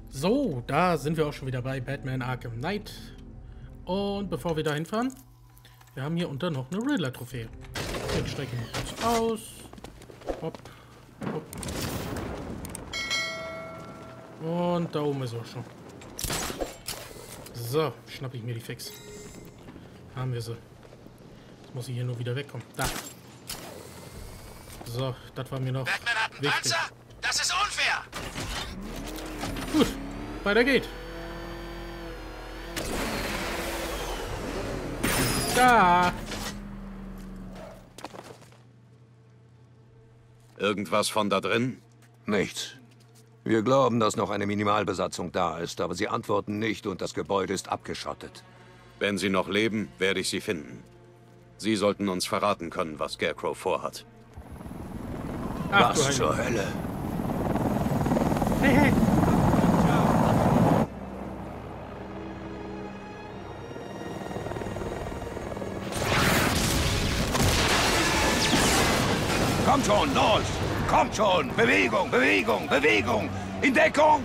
So, da sind wir auch schon wieder bei Batman Arkham Knight. Und bevor wir da hinfahren, wir haben hier unter noch eine Riddler-Trophäe. Ich strecke mal kurz aus. Hopp, hopp. Und da oben ist er schon. So, schnappe ich mir die fix. Haben wir sie. Jetzt muss ich hier nur wieder wegkommen. Da. So, das war mir noch Batman hat einen wichtig. Panzer? Das ist unfair! Gut, weiter geht. Da. Irgendwas von da drin? Nichts. Wir glauben, dass noch eine Minimalbesatzung da ist, aber sie antworten nicht und das Gebäude ist abgeschottet. Wenn sie noch leben, werde ich sie finden. Sie sollten uns verraten können, was Scarecrow vorhat. Ach, du Was zur Heilige. Hölle? Hey, hey. Kommt schon, los! Kommt schon! Bewegung, Bewegung, Bewegung! In Deckung!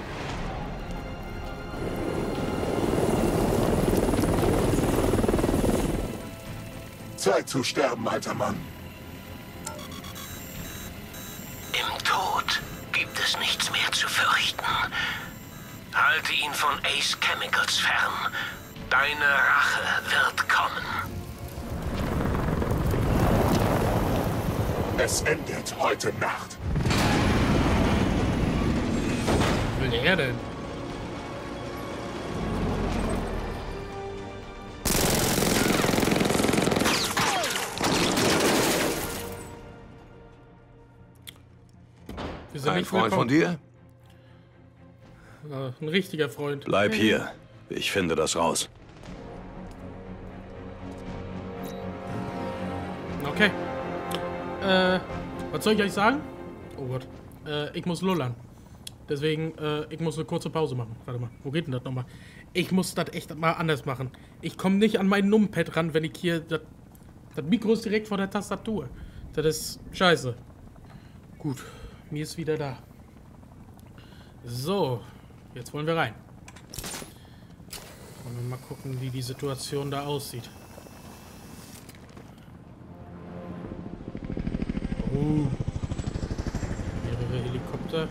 Zeit zu sterben, alter Mann. Im Tod gibt es nichts mehr zu fürchten. Halte ihn von Ace Chemicals fern. Deine Rache wird kommen. Es endet heute Nacht. Was will er denn? Wir sind Ein nicht Freund von willkommen. dir? Ein richtiger Freund. Bleib hier. Ich finde das raus. Okay. Was soll ich euch sagen? Oh Gott. Ich muss lullern. Deswegen, ich muss eine kurze Pause machen. Warte mal, wo geht denn das nochmal? Ich muss das echt mal anders machen. Ich komme nicht an mein Numpad ran, wenn ich hier... Das Mikro ist direkt vor der Tastatur. Das ist scheiße. Gut, mir ist wieder da. So, jetzt wollen wir rein. Wollen wir mal gucken, wie die Situation da aussieht. Mehrere Helikopter.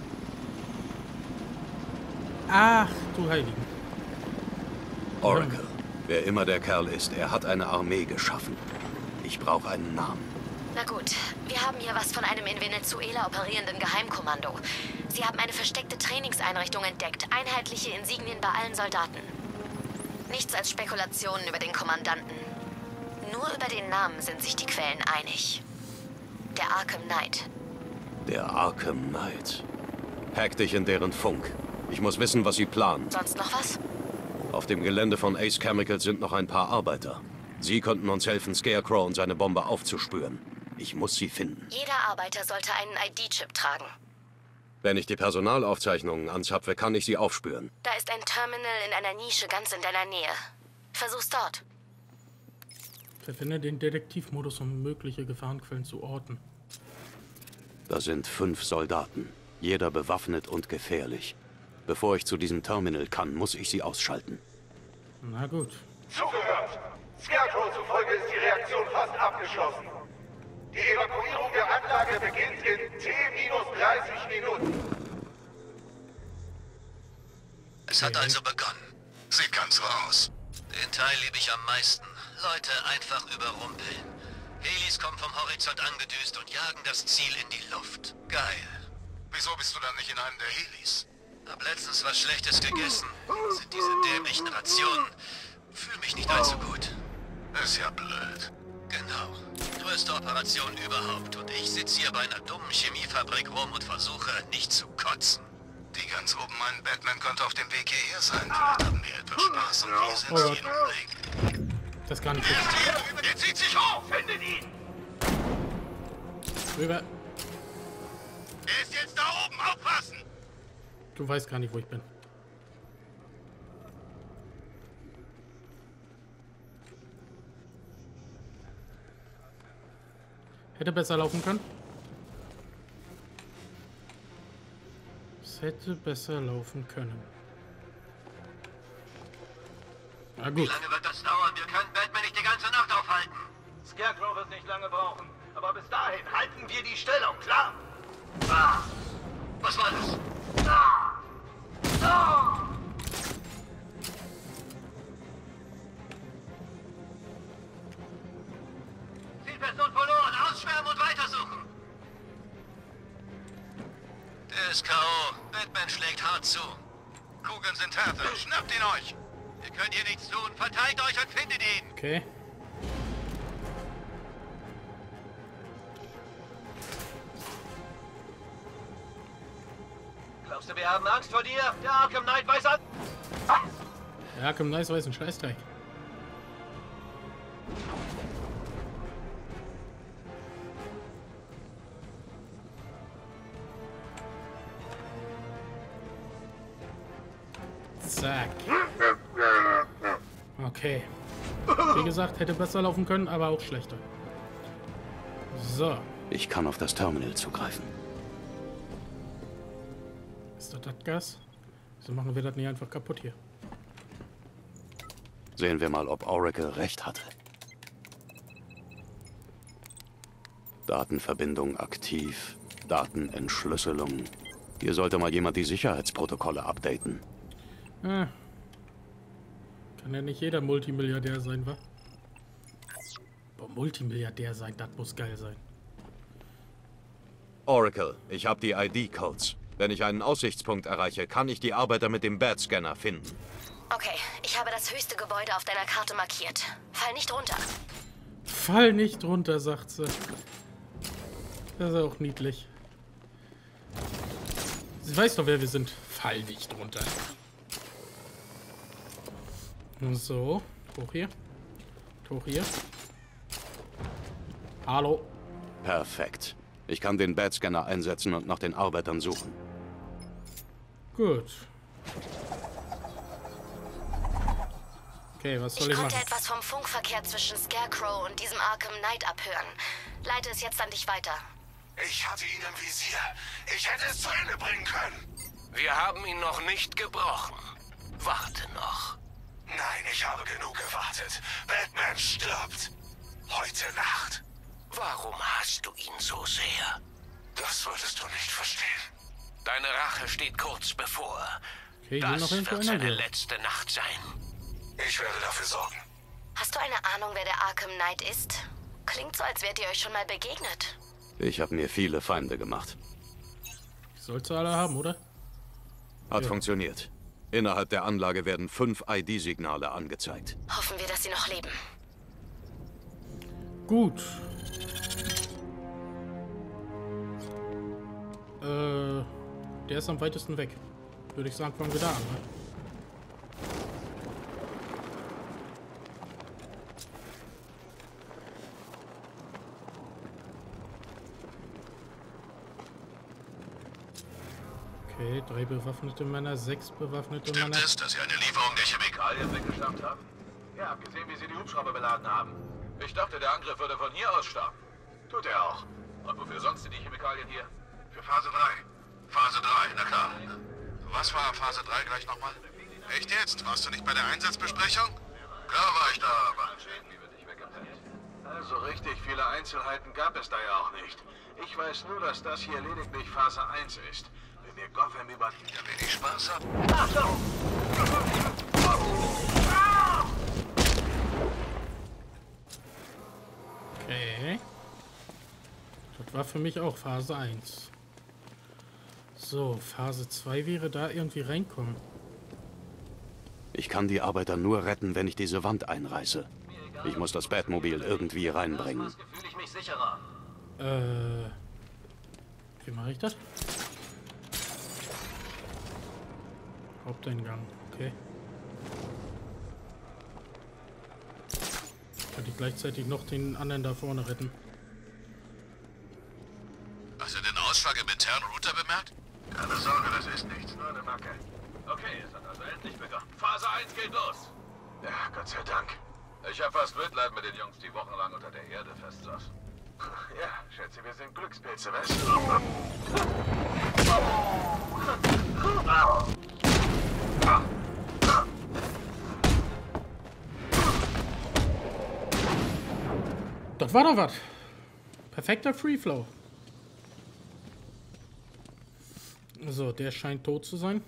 Ach, du Heiligen. Oracle. Wer immer der Kerl ist, er hat eine Armee geschaffen. Ich brauche einen Namen. Na gut, wir haben hier was von einem in Venezuela operierenden Geheimkommando. Sie haben eine versteckte Trainingseinrichtung entdeckt, einheitliche Insignien bei allen Soldaten. Nichts als Spekulationen über den Kommandanten. Nur über den Namen sind sich die Quellen einig. Der Arkham Knight. Der Arkham Knight. Hack dich in deren Funk. Ich muss wissen, was sie planen. Sonst noch was? Auf dem Gelände von Ace Chemicals sind noch ein paar Arbeiter. Sie könnten uns helfen, Scarecrow und seine Bombe aufzuspüren. Ich muss sie finden. Jeder Arbeiter sollte einen ID-Chip tragen. Wenn ich die Personalaufzeichnungen anzapfe, kann ich sie aufspüren. Da ist ein Terminal in einer Nische ganz in deiner Nähe. Versuch's dort. Verwende den Detektivmodus, um mögliche Gefahrenquellen zu orten. Da sind 5 Soldaten. Jeder bewaffnet und gefährlich. Bevor ich zu diesem Terminal kann, muss ich sie ausschalten. Na gut. Zugehört! Scarecrow zufolge ist die Reaktion fast abgeschlossen. Die Evakuierung der Anlage beginnt in T-30 Minuten. Es hat also begonnen. Sieht ganz so aus. Den Teil liebe ich am meisten. Leute einfach überrumpeln. Helis kommen vom Horizont angedüst und jagen das Ziel in die Luft. Geil. Wieso bist du dann nicht in einem der Helis? Hab letztens was Schlechtes gegessen. Sind diese dämlichen Rationen. Fühl mich nicht allzu gut. Ist ja blöd. Genau. Größte Operation überhaupt. Und ich sitze hier bei einer dummen Chemiefabrik rum und versuche nicht zu kotzen. Die ganz oben meinen, Batman könnte auf dem Weg hierher sein. Vielleicht haben wir etwas Spaß und wir sind Oh Gott. hier im Weg. Das kann ich nicht. Er zieht sich hoch! Findet ihn! Rüber. Er ist jetzt da oben! Aufpassen! Du weißt gar nicht, wo ich bin. Hätte besser laufen können. Es hätte besser laufen können. Na Wie gut. lange wird das dauern? Wir können Batman nicht die ganze Nacht aufhalten. Scarecrow wird nicht lange brauchen. Aber bis dahin halten wir die Stellung, klar? Was war das? Zielperson verloren. Ausschwärmen und weitersuchen. Der ist K.O. Batman schlägt hart zu. Kugeln sind härter. Schnappt ihn euch. Ihr könnt hier nichts tun. Verteilt euch und findet ihn. Okay. Glaubst du, wir haben Angst vor dir? Der Arkham Knight weiß an... Der Arkham Knight weiß ein Scheißdreck. Zack. Okay. Wie gesagt, hätte besser laufen können, aber auch schlechter. So. Ich kann auf das Terminal zugreifen. Ist das Gas? Wieso machen wir das nicht einfach kaputt hier? Sehen wir mal, ob Oracle recht hatte. Datenverbindung aktiv. Datenentschlüsselung. Hier sollte mal jemand die Sicherheitsprotokolle updaten. Ah. Kann ja nicht jeder Multimilliardär sein, wa? Boah, Multimilliardär sein, das muss geil sein. Oracle, ich habe die ID-Codes. Wenn ich einen Aussichtspunkt erreiche, kann ich die Arbeiter mit dem Bat-Scanner finden. Okay, ich habe das höchste Gebäude auf deiner Karte markiert. Fall nicht runter. Fall nicht runter, sagt sie. Das ist auch niedlich. Sie weiß doch, wer wir sind. Fall nicht runter. So, hoch hier. Hoch hier. Hallo. Perfekt. Ich kann den Bat-Scanner einsetzen und nach den Arbeitern suchen. Gut. Okay, was soll Ich ich konnte machen? etwas vom Funkverkehr zwischen Scarecrow und diesem Arkham Knight abhören. Leite es jetzt an dich weiter. Ich hatte ihn im Visier. Ich hätte es zu Ende bringen können. Wir haben ihn noch nicht gebrochen. Warte noch. Nein, ich habe genug gewartet. Batman stirbt. Heute Nacht. Warum hasst du ihn so sehr? Das wolltest du nicht verstehen. Deine Rache steht kurz bevor. Okay, hier Das noch irgendwo wird seine einer. letzte Nacht sein. Ich werde dafür sorgen. Hast du eine Ahnung, wer der Arkham Knight ist? Klingt so, als wärt ihr euch schon mal begegnet. Ich habe mir viele Feinde gemacht. Sollst du alle haben, oder? Hat funktioniert. Innerhalb der Anlage werden 5 ID-Signale angezeigt. Hoffen wir, dass sie noch leben. Gut. Der ist am weitesten weg. Würde ich sagen, fangen wir da an. Ne? Okay, 3 bewaffnete Männer, 6 bewaffnete Männer. Stimmt es, dass Sie eine Lieferung der Chemikalien weggeschafft haben? Ja, hab gesehen, wie Sie die Hubschrauber beladen haben. Ich dachte, der Angriff würde von hier aus starten. Tut er auch. Und wofür sonst sind die Chemikalien hier? Für Phase 3. Phase 3, na klar. Was war Phase 3 gleich nochmal? Echt jetzt? Warst du nicht bei der Einsatzbesprechung? Klar war ich da, aber... Also richtig viele Einzelheiten gab es da ja auch nicht. Ich weiß nur, dass das hier lediglich Phase 1 ist. Wenn wir Gotham über... Ja, wenn ich Spaß hab... Okay. Das war für mich auch Phase 1. So, Phase 2 wäre da irgendwie reinkommen. Ich kann die Arbeiter nur retten, wenn ich diese Wand einreiße. Ich muss das Batmobil irgendwie reinbringen. Fühle ich mich sicherer. Wie mache ich das? Haupteingang, okay. Kann ich gleichzeitig noch den anderen da vorne retten? Hast du den Ausschlag im internen Router bemerkt? Keine Sorge, das ist nichts, nur eine Macke. Okay, es hat also endlich begonnen. Phase 1 geht los. Ja, Gott sei Dank. Ich habe fast Mitleid mit den Jungs, die wochenlang unter der Erde festsaßen. Ja, schätze, wir sind Glückspilze, weißt du? Das war doch was. Perfekter Freeflow. So, der scheint tot zu sein.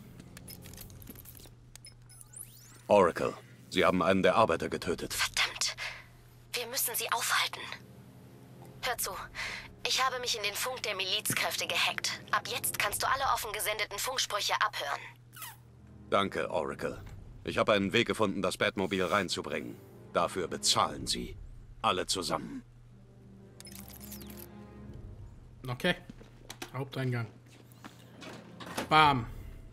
Oracle, Sie haben einen der Arbeiter getötet. Verdammt. Wir müssen sie aufhalten. Hör zu. Ich habe mich in den Funk der Milizkräfte gehackt. Ab jetzt kannst du alle offen gesendeten Funksprüche abhören. Danke, Oracle. Ich habe einen Weg gefunden, das Batmobil reinzubringen. Dafür bezahlen Sie. Alle zusammen. Okay. Haupteingang. Bam.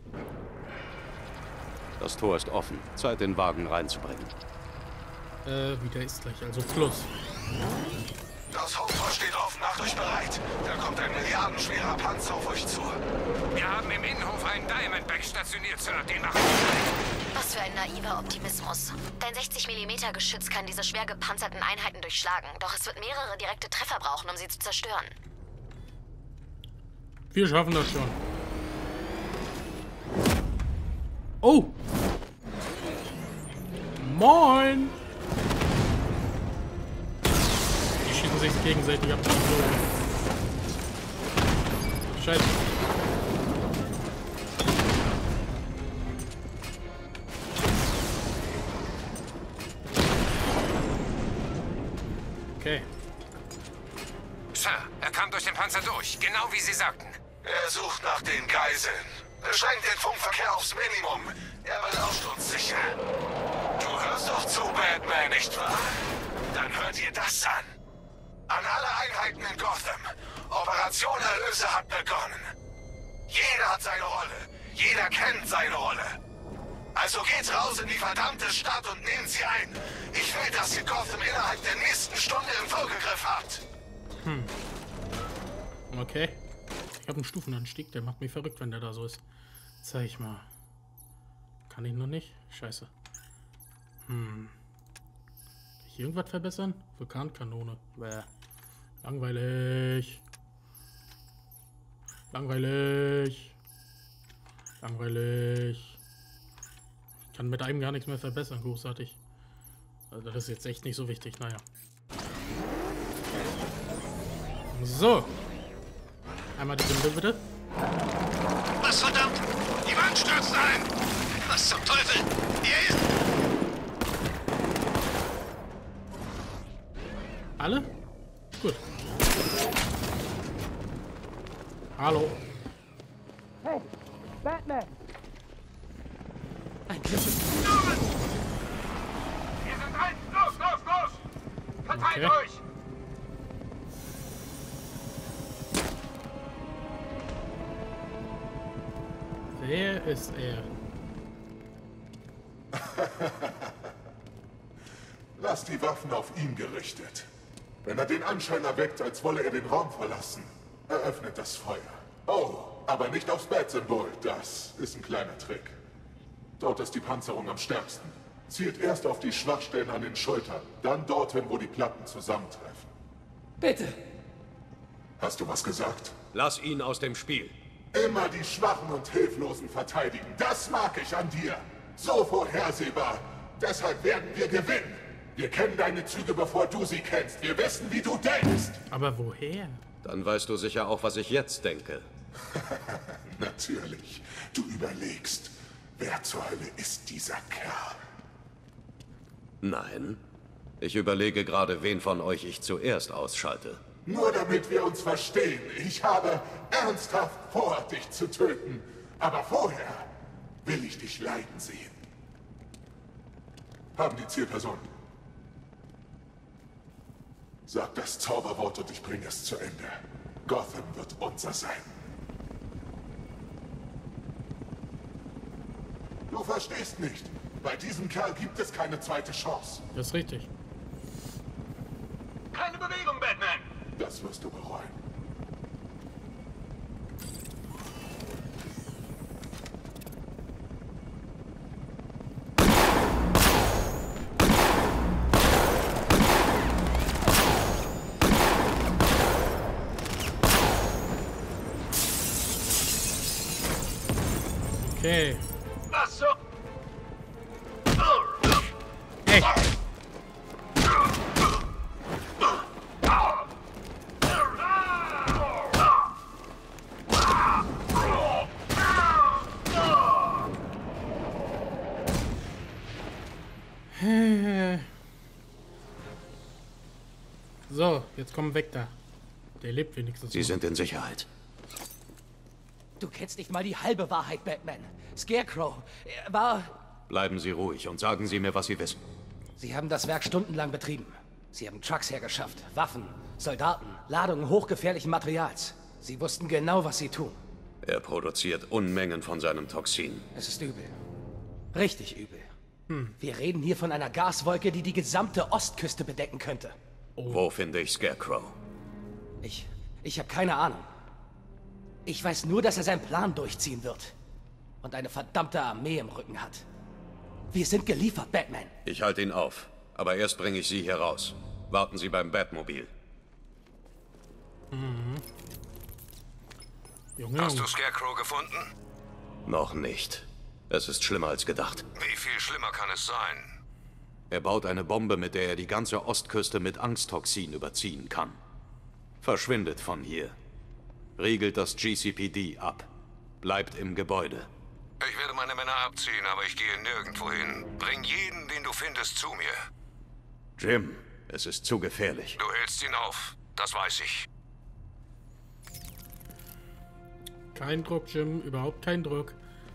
Das Tor ist offen. Zeit, den Wagen reinzubringen. Wieder ist gleich, also Plus. Das Haupttor steht offen, macht euch bereit. Da kommt ein milliardenschwerer Panzer auf euch zu. Wir haben im Innenhof einen Diamondback stationiert, Sir. Den machen wir. Was für ein naiver Optimismus. Dein 60mm Geschütz kann diese schwer gepanzerten Einheiten durchschlagen. Doch es wird mehrere direkte Treffer brauchen, um sie zu zerstören. Wir schaffen das schon. Oh! Moin! Die schießen sich gegenseitig ab. Scheiße. Okay. Sir, er kam durch den Panzer durch. Genau wie Sie sagten. Er sucht nach den Geiseln. Beschränkt den Funkverkehr aufs Minimum. Er belauscht uns sicher. Du hörst doch zu, Batman, nicht wahr? Dann hört ihr das an. An alle Einheiten in Gotham. Operation Erlöse hat begonnen. Jeder hat seine Rolle. Jeder kennt seine Rolle. Also geht raus in die verdammte Stadt und nehmt sie ein. Ich will, dass ihr Gotham innerhalb der nächsten Stunde im Vollgegriff habt. Okay. Ich habe einen Stufenanstieg, der macht mich verrückt, wenn der da so ist. Zeig ich mal. Kann ich noch nicht? Scheiße. Kann ich irgendwas verbessern? Vulkankanone. Bäh. Langweilig. Langweilig. Langweilig. Ich kann mit einem gar nichts mehr verbessern, großartig. Also das ist jetzt echt nicht so wichtig, naja. So. Einmal die Runde bitte. Was verdammt? Die Wand stürzt ein! Was zum Teufel? Hier ist... Alle? Gut. Hallo. Hey, Batman! Ein Griffel. Wir sind rein! Los, los, los! Verteilt Okay. euch! Wer ist er? Lass die Waffen auf ihn gerichtet. Wenn er den Anschein erweckt, als wolle er den Raum verlassen, eröffnet das Feuer. Oh, aber nicht aufs Bat-Symbol. Das ist ein kleiner Trick. Dort ist die Panzerung am stärksten. Zielt erst auf die Schwachstellen an den Schultern, dann dorthin, wo die Platten zusammentreffen. Bitte! Hast du was gesagt? Lass ihn aus dem Spiel. Immer die Schwachen und Hilflosen verteidigen. Das mag ich an dir. So vorhersehbar. Deshalb werden wir gewinnen. Wir kennen deine Züge, bevor du sie kennst. Wir wissen, wie du denkst. Aber woher? Dann weißt du sicher auch, was ich jetzt denke. Natürlich. Du überlegst, wer zur Hölle ist dieser Kerl? Nein. Ich überlege gerade, wen von euch ich zuerst ausschalte. Nur damit wir uns verstehen. Ich habe ernsthaft vor, dich zu töten. Aber vorher will ich dich leiden sehen. Haben die Zielperson. Sag das Zauberwort und ich bringe es zu Ende. Gotham wird unser sein. Du verstehst nicht. Bei diesem Kerl gibt es keine zweite Chance. Das ist richtig. Keine Bewegung, Batman! Das wirst du bereuen. Okay. Was so? Hey. So, jetzt komm weg da. Der lebt wenigstens. Sie sind in Sicherheit. Du kennst nicht mal die halbe Wahrheit, Batman. Scarecrow, er war... Bleiben Sie ruhig und sagen Sie mir, was Sie wissen. Sie haben das Werk stundenlang betrieben. Sie haben Trucks hergeschafft, Waffen, Soldaten, Ladungen hochgefährlichen Materials. Sie wussten genau, was sie tun. Er produziert Unmengen von seinem Toxin. Es ist übel. Richtig übel. Wir reden hier von einer Gaswolke, die die gesamte Ostküste bedecken könnte. Wo finde ich Scarecrow? Ich habe keine Ahnung. Ich weiß nur, dass er seinen Plan durchziehen wird. Und eine verdammte Armee im Rücken hat. Wir sind geliefert, Batman. Ich halte ihn auf. Aber erst bringe ich Sie hier raus. Warten Sie beim Batmobil. Junge, Hast du Scarecrow gefunden? Noch nicht. Es ist schlimmer als gedacht. Wie viel schlimmer kann es sein? Er baut eine Bombe, mit der er die ganze Ostküste mit Angsttoxin überziehen kann. Verschwindet von hier. Riegelt das GCPD ab. Bleibt im Gebäude. Ich werde meine Männer abziehen, aber ich gehe nirgendwo hin. Bring jeden, den du findest, zu mir. Jim, es ist zu gefährlich. Du hältst ihn auf. Das weiß ich. kein Druck, Jim. Überhaupt kein Druck.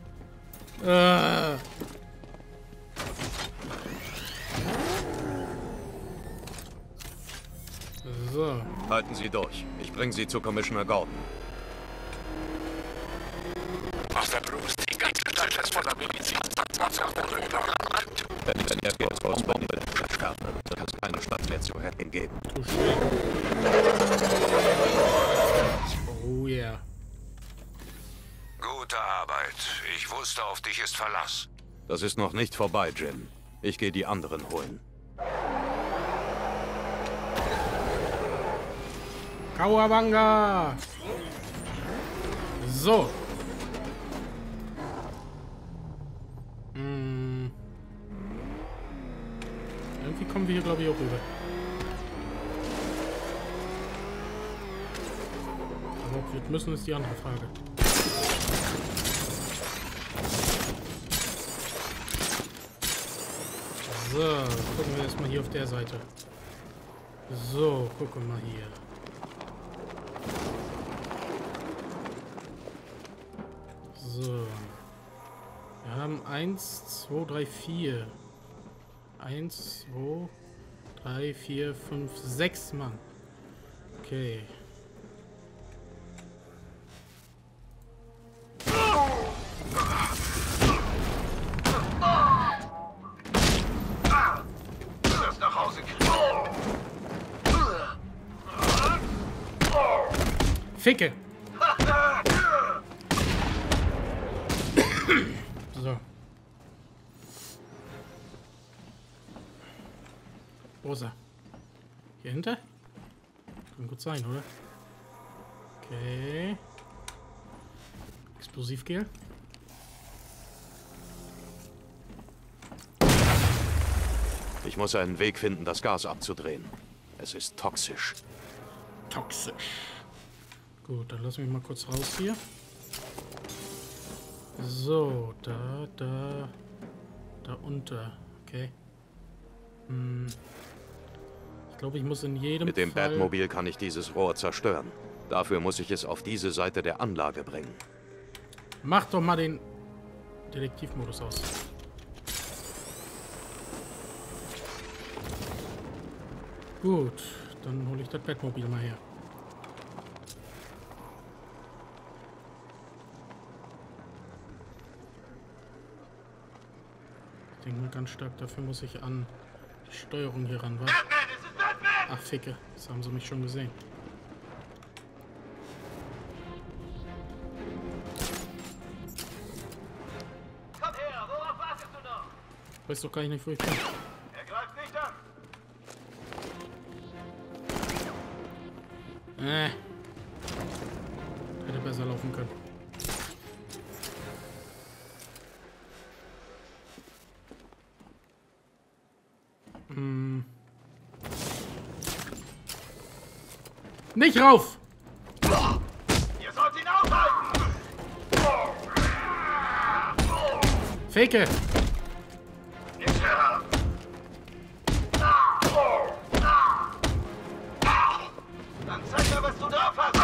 So. Halten Sie durch. Ich bringe Sie zu Commissioner Gordon. Master Bruce, die ganze Stadt ist voller Milizien. Wenn er Georgs Bombe schärft, dann kann es keine Stadt mehr zu retten geben. Oh yeah. Gute Arbeit. Ich wusste, auf dich ist Verlass. Das ist noch nicht vorbei, Jim. Ich gehe die anderen holen. Kawabanga! So. Irgendwie kommen wir hier, glaube ich, auch rüber. Aber ob wir müssen, ist die andere Frage. So, gucken wir erstmal hier auf der Seite. So, gucken wir mal hier. So. Wir haben 1, 2, 3, 4. 1, 2, 3, 4, 5, 6 Mann. Okay. Ficke! So. Wo ist er? Hier hinter? Kann gut sein, oder? Okay. Explosivgel. Ich muss einen Weg finden, das Gas abzudrehen. Es ist toxisch. Toxisch. Gut, dann lassen wir mal kurz raus hier. So, da unter. Okay. Ich glaube, ich muss in jedem Mit dem Fall... Batmobil kann ich dieses Rohr zerstören. Dafür muss ich es auf diese Seite der Anlage bringen. Mach doch mal den Detektivmodus aus. Gut, dann hole ich das Batmobil mal her. Ich denke mal ganz stark, dafür muss ich an die Steuerung hier ran, wa? Ach, Ficke, das haben sie mich schon gesehen. Komm her, worauf wartest du noch? Ich weiß doch gar nicht, wo ich bin. Er greift nicht an. Hätte besser laufen können. Nicht rauf! Ihr sollt ihn aufhalten! Fake! Nicht höher! Dann zeig mir, was du drauf hast!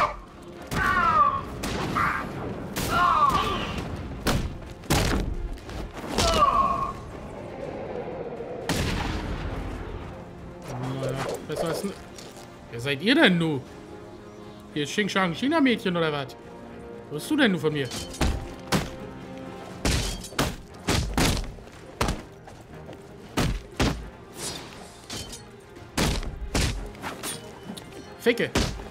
Besser als... Wer seid ihr denn, nu? Hier ist Xing Shang China-Mädchen oder was? Wo bist du denn, nu von mir? Ficke!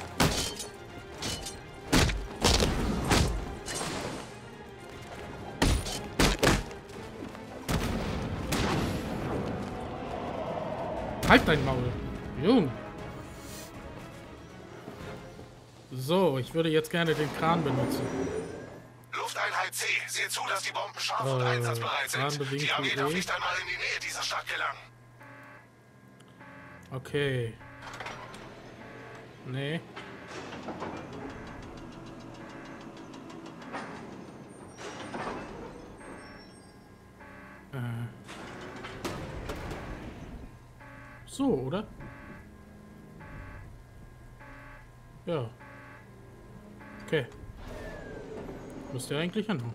Halt dein Maul! Jung! So, ich würde jetzt gerne den Kran benutzen. Lufteinheit C, seht zu, dass die Bomben scharf und einsatzbereit sind. Die Armee darf nicht einmal in die Nähe dieser Stadt gelangen. Okay. Nee. So, oder? Ja. Okay. Müsste ja eigentlich anhauen.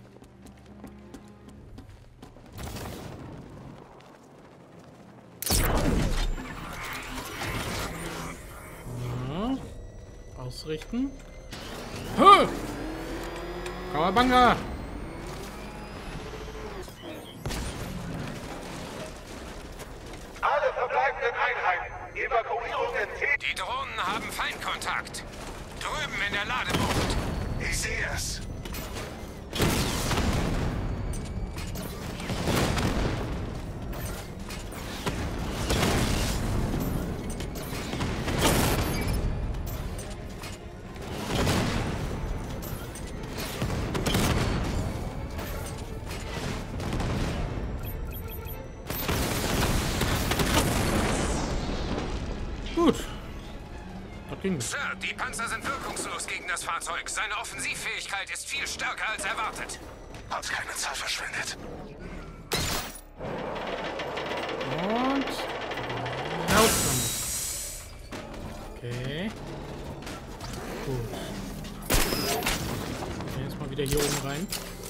Ja. Ausrichten. Huh! Kawabanga! Alle verbleibenden Einheiten, Evakuierung in T. Die Drohnen haben Feindkontakt. Drüben in der Ladebucht. Ich sehe es. Gut. Das ging. Sir, die Panzer sind wirkungslos gegen das Fahrzeug. Seine Offensivfähigkeit ist viel stärker als erwartet. Hat keine Zeit verschwendet. Und raus. Okay. Gut. Jetzt mal wieder hier oben rein.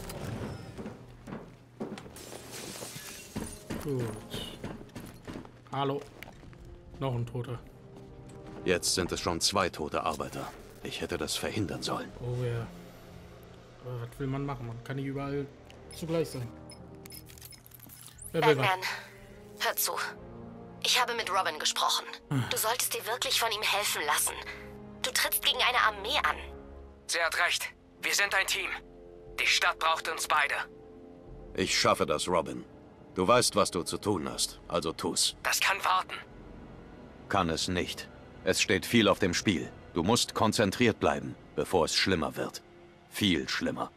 Gut. Hallo. Noch ein Toter. Jetzt sind es schon 2 tote Arbeiter. Ich hätte das verhindern sollen. Oh ja. Aber was will man machen? Man kann nicht überall zugleich sein. Wer will was? Batman, hör zu. Ich habe mit Robin gesprochen. Du solltest dir wirklich von ihm helfen lassen. Du trittst gegen eine Armee an. Sie hat recht. Wir sind ein Team. Die Stadt braucht uns beide. Ich schaffe das, Robin. Du weißt, was du zu tun hast, also tu's. Das kann warten. Kann es nicht. Es steht viel auf dem Spiel. Du musst konzentriert bleiben, bevor es schlimmer wird. Viel schlimmer.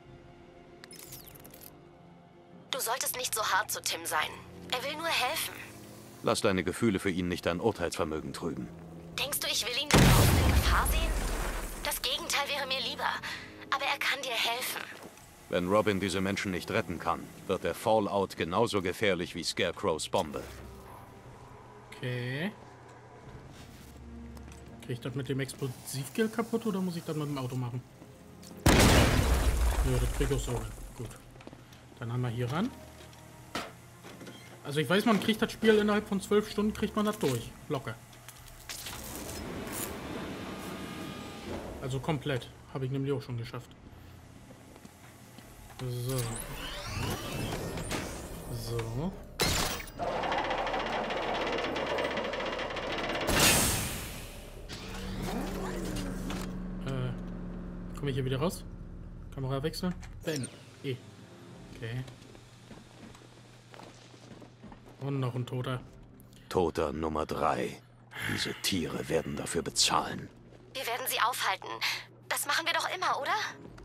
Du solltest nicht so hart zu Tim sein. Er will nur helfen. Lass deine Gefühle für ihn nicht dein Urteilsvermögen trüben. Denkst du, ich will ihn draußen in Gefahr sehen? Das Gegenteil wäre mir lieber. Aber er kann dir helfen. Wenn Robin diese Menschen nicht retten kann, wird der Fallout genauso gefährlich wie Scarecrows Bombe. Okay. Krieg ich das mit dem Explosivgel kaputt oder muss ich das mit dem Auto machen? Ja, das krieg ich auch so. Gut. Dann haben wir hier ran. Also ich weiß, man kriegt das Spiel innerhalb von 12 Stunden, kriegt man das durch. Locker. Also komplett. Habe ich nämlich auch schon geschafft. So. So. Komme ich hier wieder raus? Kamera wechseln? Beenden. E. Okay. Und noch ein Toter. Toter Nummer 3. Diese Tiere werden dafür bezahlen. Wir werden sie aufhalten. Das machen wir doch immer, oder?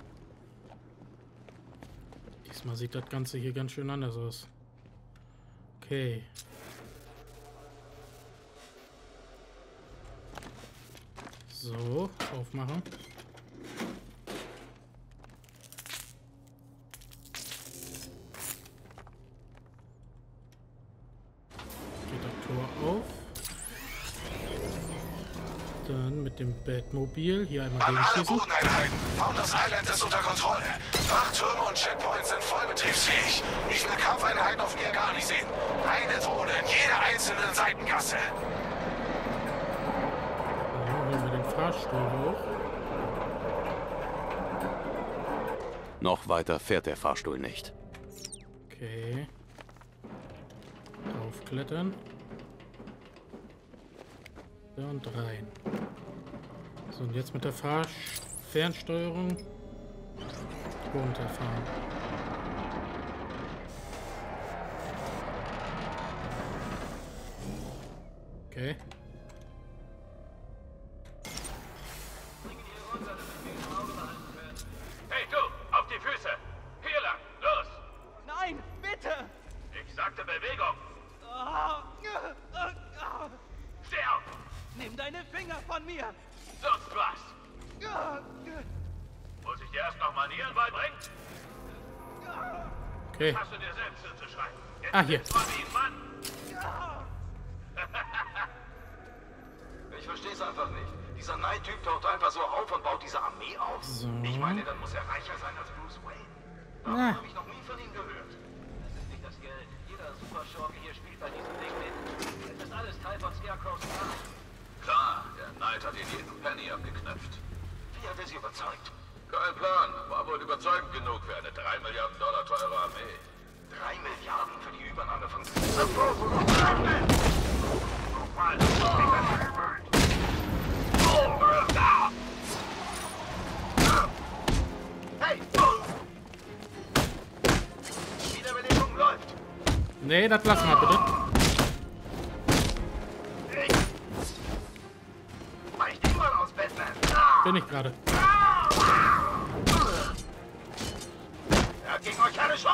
Diesmal sieht das Ganze hier ganz schön anders aus. Okay. So, aufmachen. Geht das Tor auf. Dann mit dem Batmobil hier einmal An alle gegenschießen. Bodeneinheiten. Founders Island ist unter Kontrolle. Wachtürme und Checkpoints sind vollbetriebsfähig. Ich will Kampfeinheiten auf Niagara sehen. Eine Drohne in jeder einzelnen Seitengasse. So, holen wir den Fahrstuhl hoch. Noch weiter fährt der Fahrstuhl nicht. Okay. Aufklettern. So, und rein. So, und jetzt mit der Fernsteuerung runterfahren. Okay. Hey du, auf die Füße! Hier lang, los! Nein, bitte! Ich sagte Bewegung! Steh auf! Nimm deine Finger von mir! Sonst was! Muss ich dir erst noch Manieren beibringen? Okay. Hast du dir selbst hinzuschreiben? Jetzt Ah, hier. sitz mal wie ein Mann! Ich versteh's einfach nicht. Dieser Knight-Typ taucht einfach so auf und baut diese Armee auf. So. Ich meine, dann muss er reicher sein als Bruce Wayne. Warum habe ich noch nie von ihm gehört? Das ist nicht das Geld. Jeder Superschurke hier spielt bei diesem Ding mit. Es ist alles Teil von Scarecrows Plan. Klar, der Knight hat ihn jeden Penny abgeknöpft. Wie hat er sie überzeugt? Kein Plan. War wohl überzeugend genug für eine 3 Milliarden Dollar teure Armee. 3 Milliarden für die Übernahme von... Hey! Wiederbelebung läuft! Nee, das lassen wir bitte. Weich dich mal aus, Batman! Bin ich gerade. Er hat gegen euch keine Chance!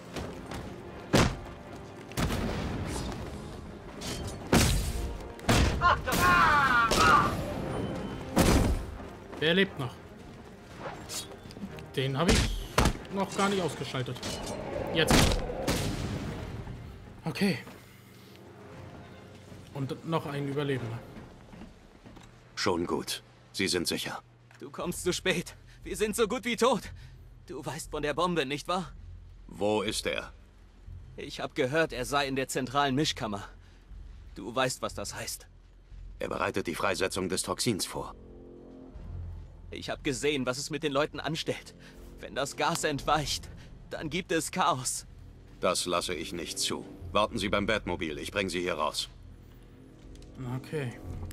Der lebt noch. Den habe ich noch gar nicht ausgeschaltet. Jetzt. Okay. Und noch ein Überlebender. Schon gut. Sie sind sicher. Du kommst zu spät. Wir sind so gut wie tot. Du weißt von der Bombe, nicht wahr? Wo ist er? Ich habe gehört, er sei in der zentralen Mischkammer. Du weißt, was das heißt. Er bereitet die Freisetzung des Toxins vor. Ich habe gesehen, was es mit den Leuten anstellt. Wenn das Gas entweicht, dann gibt es Chaos. Das lasse ich nicht zu. Warten Sie beim Batmobil. Ich bringe Sie hier raus. Okay.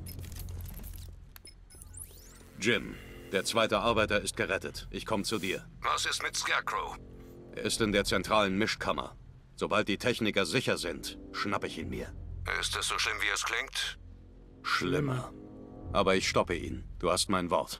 Jim, der zweite Arbeiter ist gerettet. Ich komme zu dir. Was ist mit Scarecrow? Er ist in der zentralen Mischkammer. Sobald die Techniker sicher sind, schnappe ich ihn mir. Ist es so schlimm, wie es klingt? Schlimmer. Aber ich stoppe ihn. Du hast mein Wort.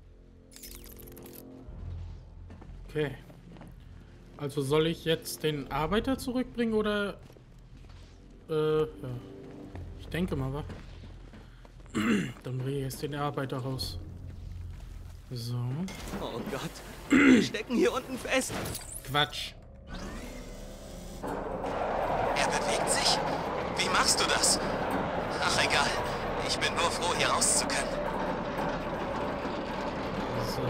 Okay. Also soll ich jetzt den Arbeiter zurückbringen oder... ja. Ich denke mal, wa? Dann bringe ich jetzt den Arbeiter raus. So. Oh Gott, wir stecken hier unten fest. Quatsch. Er bewegt sich. Wie machst du das? Ach, egal. Ich bin nur froh, hier raus zu können. So.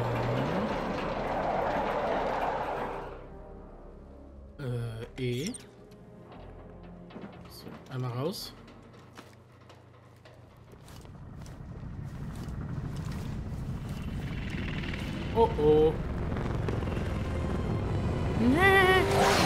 E. So, einmal raus. Oh oh. Nee.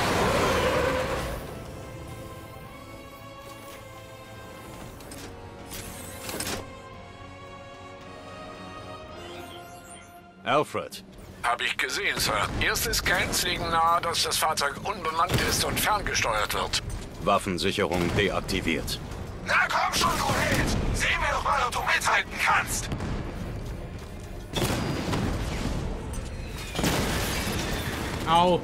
Alfred. Hab ich gesehen, Sir. Erste Scans legen nahe, dass das Fahrzeug unbemannt ist und ferngesteuert wird. Waffensicherung deaktiviert. Na komm schon, du Held! Sehen wir doch mal, ob du mithalten kannst! Au.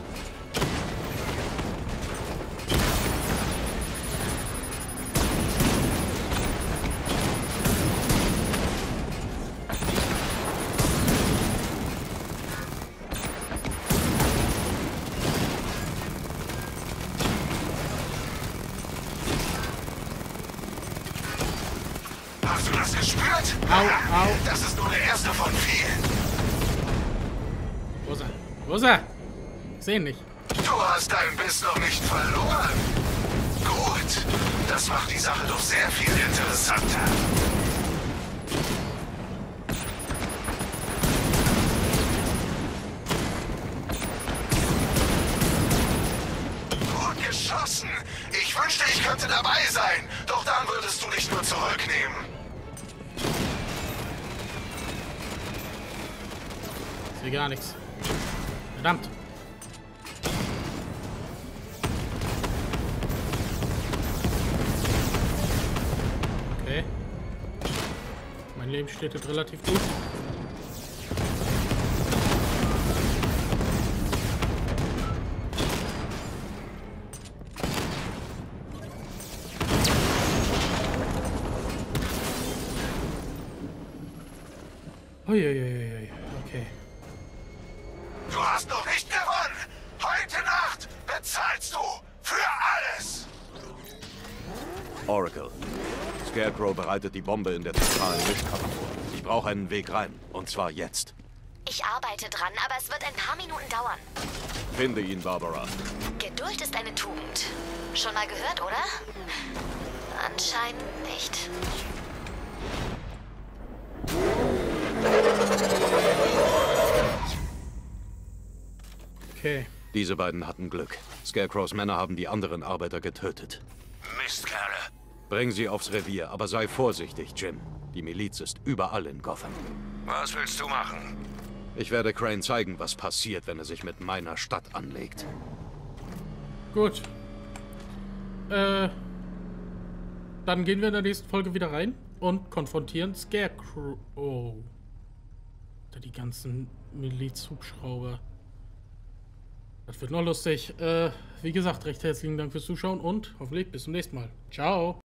das gespürt? Au, au. Das ist nur der erste von vielen. Wo ist er? Wo ist er? Ich sehe ihn nicht. Du hast deinen Biss noch nicht verloren. Gut. Das macht die Sache doch sehr viel interessanter. Gut geschossen. Ich wünschte, ich könnte dabei sein. Doch dann würdest du dich nur zurücknehmen. Ich sehe gar nichts. Verdammt. Okay. Mein Leben steht jetzt relativ gut. Uiuiui. Okay. Du hast noch nicht gewonnen. Heute Nacht bezahlst du für alles. Oracle. Scarecrow bereitet die Bombe in der zentralen Mischkammer vor. Ich brauche einen Weg rein. Und zwar jetzt. Ich arbeite dran, aber es wird ein paar Minuten dauern. Finde ihn, Barbara. Geduld ist eine Tugend. Schon mal gehört, oder? Anscheinend nicht. Okay. Diese beiden hatten Glück. Scarecrows Männer haben die anderen Arbeiter getötet. Mistkerle. Bring sie aufs Revier, aber sei vorsichtig, Jim. Die Miliz ist überall in Gotham. Was willst du machen? Ich werde Crane zeigen, was passiert, wenn er sich mit meiner Stadt anlegt. Gut. Dann gehen wir in der nächsten Folge wieder rein und konfrontieren Scarecrow. Oh. Die ganzen Milizhubschrauber. Das wird noch lustig. Wie gesagt, recht herzlichen Dank fürs Zuschauen und hoffentlich bis zum nächsten Mal. Ciao.